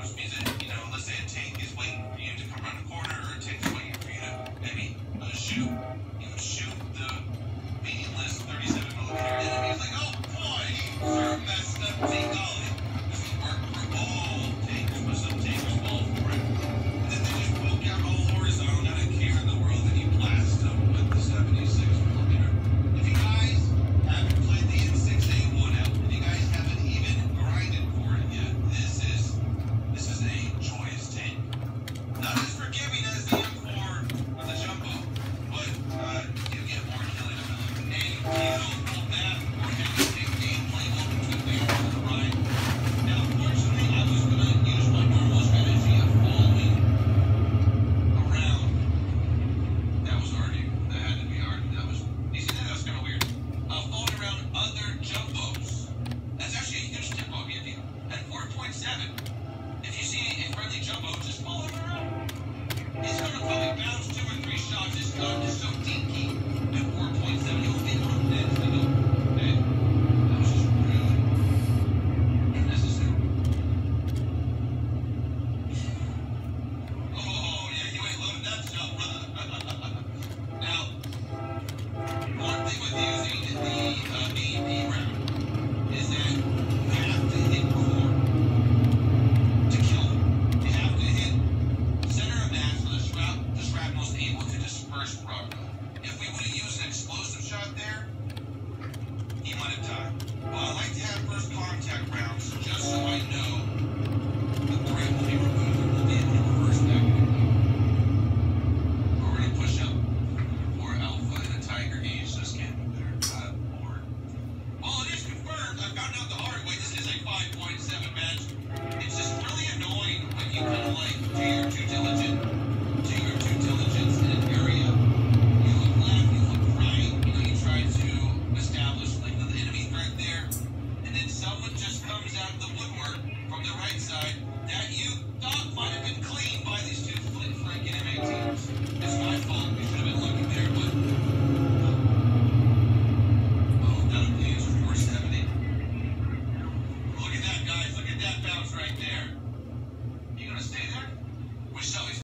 which means that, let's say a tank is waiting for you to come around the corner, or a tank is waiting for you to maybe shoot. You would shoot the meaningless 37 millimeter enemy. It's like, oh boy, you're messed up, take golly. This would work for all tanks, but some tanks fall for it. And then they just poke out all horizontal, not a care in the world, and you blast them with the 76 millimeter. If you guys haven't played the N6A1 out, if you guys haven't even grinded for it yet, this is a joyous tank. Not as forgiving as the M4 or the Jumbo, but you get more killing ability. And you don't hold back or have gameplay open to advance on the ride. Now, unfortunately, I was going to use my normal strategy of following around. That was already, that had to be hard. You see that was kind of weird. Following around other Jumbos. That's actually a huge tip off you. At 4.7, if you see a friendly Jumbo, just follow him around. He's going to probably bounce 2 or 3 shots. His gun is so dinky.